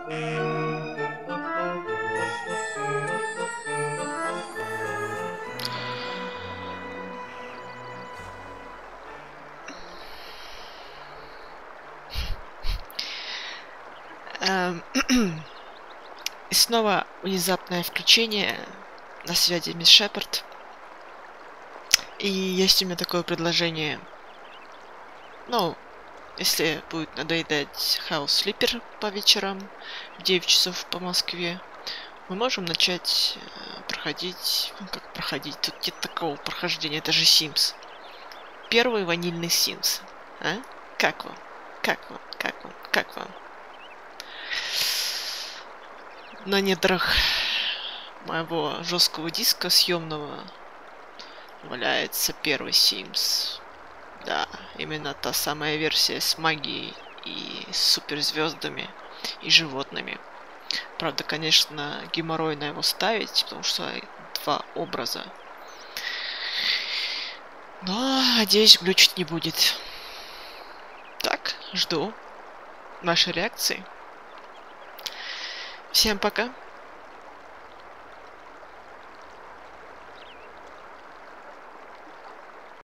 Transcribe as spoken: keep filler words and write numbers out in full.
Эм, И снова внезапное включение. На связи мисс Шепард. И есть у меня такое предложение. Ну, если будет надоедать House Flipper по вечерам в девять часов по Москве, мы можем начать э, проходить... Ну, как проходить? Тут нет такого прохождения, это же Sims. Первый ванильный Sims. А? Как вам? Как вам? Как вам? Как вам? На недрах моего жесткого диска съемного валяется первый Sims. Да, именно та самая версия с магией и суперзвездами и животными. Правда, конечно, геморройно его ставить, потому что два образа. Но, надеюсь, глючить не будет. Так, жду вашей реакции. Всем пока.